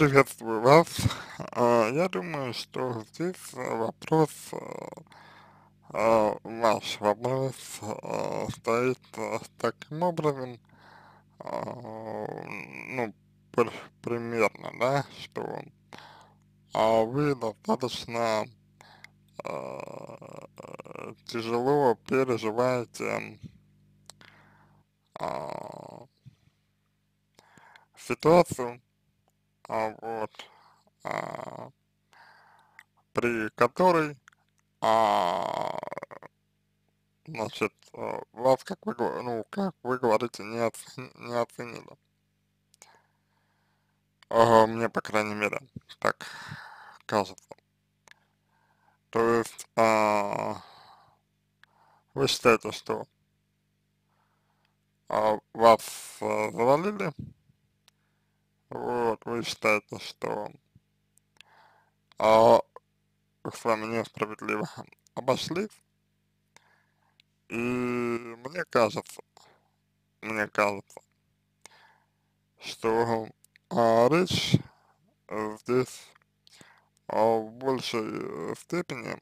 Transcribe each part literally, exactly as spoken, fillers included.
Приветствую вас. А, Я думаю, что здесь э, вопрос, э, а, ваш вопрос э, стоит э, таким образом, а, ну, пр- примерно, да, что а, вы достаточно э, тяжело переживаете а, ситуацию, а, вот, а, при которой а, значит, э, вас, как вы, го- ну, как вы говорите, не, оцени- не оценили. Ага, мне, по крайней мере, так кажется. То есть, а, вы считаете, что а, вас а, завалили, вот, вы считаете, что а, с вами несправедливо обошлись, и мне кажется, мне кажется, что а, речь э, здесь а, в большей э, степени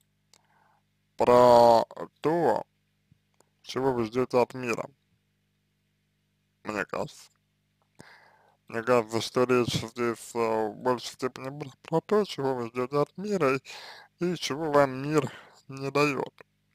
про то, чего вы ждете от мира, мне кажется. Мне кажется, что речь здесь э, в большей степени про, про то, чего вы ждете от мира и, и чего вам мир не дает.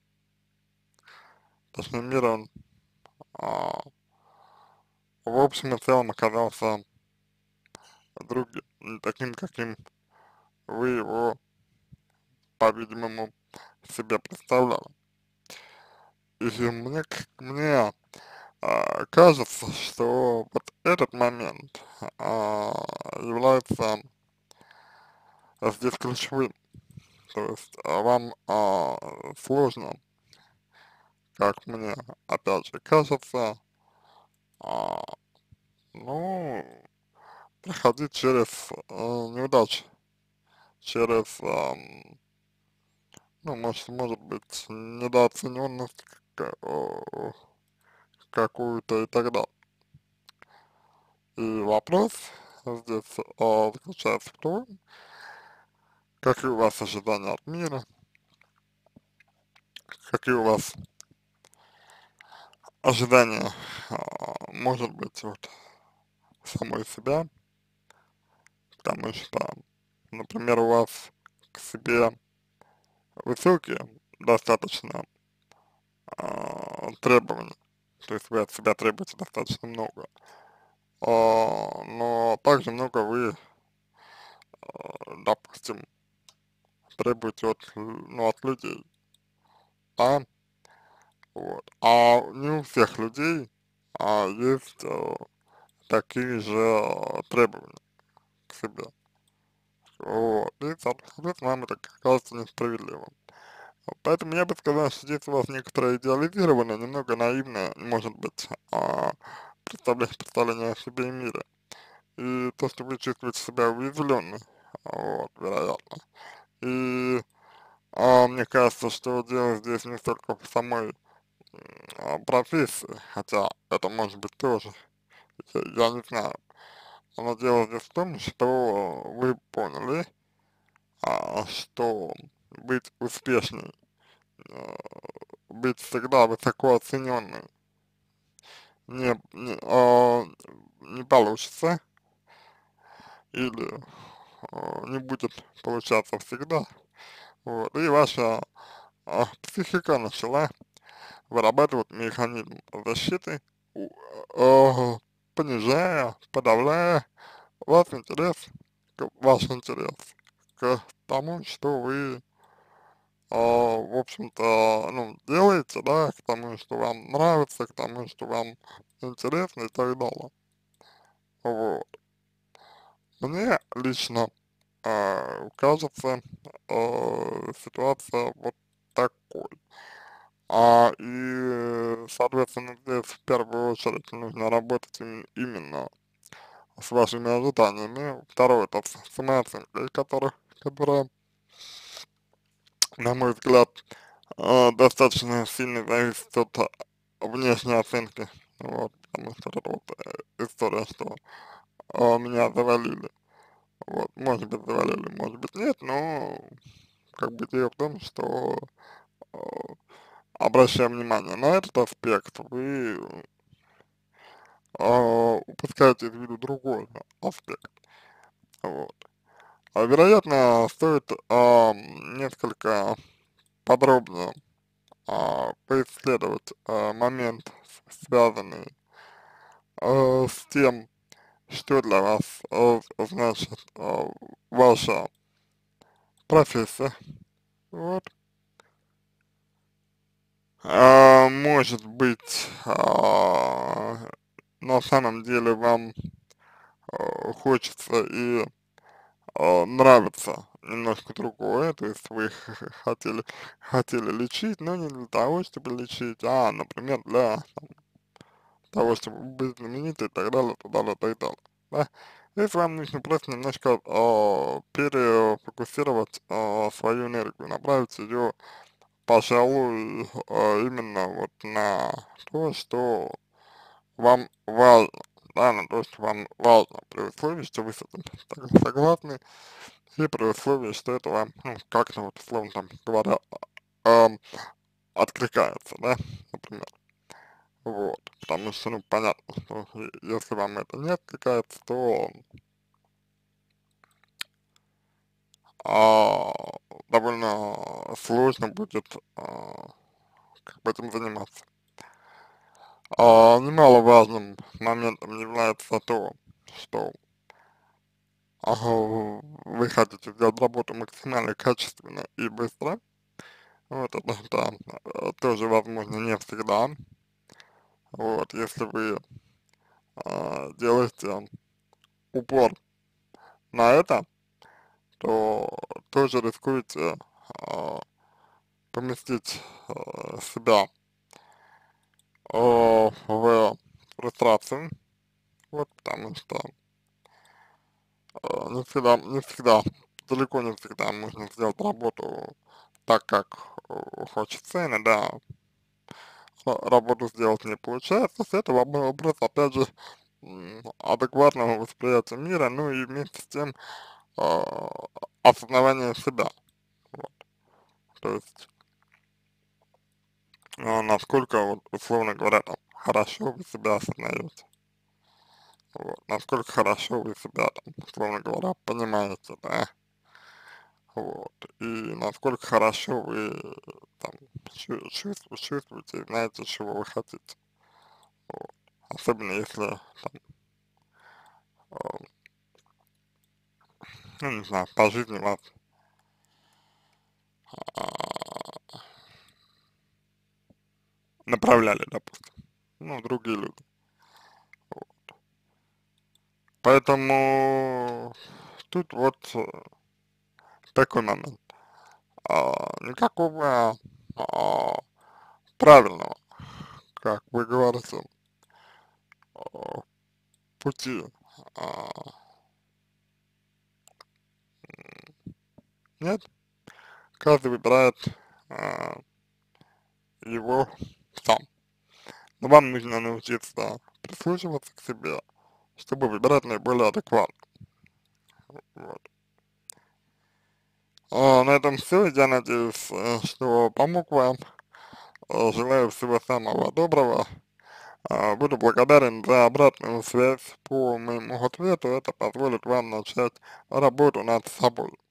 Точнее, мир, он а, в общем и целом оказался другим, не таким, каким вы его, по-видимому, себе представляли. И мне, к- мне а, кажется, что вот этот момент а, является здесь ключевым. То есть а, вам а, сложно, как мне опять же кажется, а, ну, проходить через а, неудачи, через, ам, ну, может, может быть, недооцененность ка- о, какую-то и так далее. И вопрос здесь а, заключается в том, какие у вас ожидания от мира, какие у вас ожидания, а, может быть, вот самой себя, потому что, например, у вас к себе высокие достаточно а, требования, то есть вы от себя требуете достаточно много, а, но также много вы, а, допустим, требуете от, л- ну, от людей, а, вот, а не у всех людей а, есть а, такие же а, требования к себе, вот, и, соответственно, вам это кажется несправедливым. Поэтому я бы сказал, что здесь у вас некоторое идеализированное, немного наивное, может быть, а, представление, представление о себе и мире. И то, что вы чувствуете себя уязвленной, вот, вероятно. И а, мне кажется, что дело здесь не столько в самой а, профессии, хотя это может быть тоже, я, я не знаю. Но дело здесь в том, что вы поняли, а, что быть успешной, а, быть всегда высоко оцененной не, не, а, не получится или а, не будет получаться всегда. Вот, и ваша а, психика начала вырабатывать механизм защиты, у- а, понижая, подавляя ваш интерес, к, ваш интерес к тому, что вы, а, в общем-то, ну, делаете, да, к тому, что вам нравится, к тому, что вам интересно и так далее. Вот. Мне лично а, кажется а, ситуация вот такой. А, и, соответственно, здесь в первую очередь нужно работать им- именно с вашими ожиданиями. Второе, это с самооценкой, которая, которая, на мой взгляд, а, достаточно сильно зависит от а, внешней оценки. Вот, потому что это вот э, история, что а, меня завалили. Вот, может быть, завалили, может быть, нет, но как бы идея в том, что, э, обращая внимание на этот аспект, вы, а, упускаете из виду другой аспект. Вот. А, вероятно, стоит, ам, несколько подробно, а, поисследовать, а, момент, с связанный, а, с тем, что для вас, а, значит, а, ваша профессия. Вот. А, может быть, а, на самом деле вам, а, хочется и, а, нравится немножко другое, то есть вы х х хотели хотели лечить, но не для того, чтобы лечить, а, например, для того, чтобы быть знаменитой и так далее, и так далее, и так далее, да. Здесь вам нужно просто немножко, а, перефокусировать, а, свою энергию, направить ее, пожалуй, а, именно вот на то, что вам важно, да, на то, что вам важно, при условии, что вы с этим сог согласны, и при условии, что это вам, ну, как-то вот, условно там говоря, ам, откликается, да, например. Вот, потому что, ну, понятно, что е если вам это не откликается, то а, довольно сложно будет, а, как бы этим заниматься. А, немаловажным моментом является то, что, ага, вы хотите сделать работу максимально качественно и быстро. Вот это, да, э, тоже возможно не всегда. Вот, если вы, а, делаете упор на это, то тоже рискуете, а, поместить, а, себя, а, в фрустрацию, вот, потому что, а, не всегда не всегда, далеко не всегда можно сделать работу так, как, э, хочется. Иногда ра работу сделать не получается. С этого вопрос, опять же, м, адекватного восприятия мира, ну и вместе с тем, а, осознавания себя. Вот. То есть, а, насколько, вот, условно говоря, там, хорошо вы себя осознаете. Вот. Насколько хорошо вы себя, там, условно говоря, понимаете, да. Вот. И насколько хорошо вы, там, чу чувств чувствуете и знаете, чего вы хотите. Вот. Особенно если, там, а, ну, не знаю, по жизни вас, а, направляли, допустим, ну, другие люди. Вот. Поэтому тут вот, э, такой момент. А, никакого, а, правильного, как вы говорите, а, пути, а, нет. Каждый выбирает, а, его сам. Но вам нужно научиться прислушиваться к себе, чтобы выбирать наиболее адекватно. Вот. А, на этом все. Я надеюсь, э, что помог вам. Э, желаю всего самого доброго. А, буду благодарен за обратную связь по моему ответу. Это позволит вам начать работу над собой.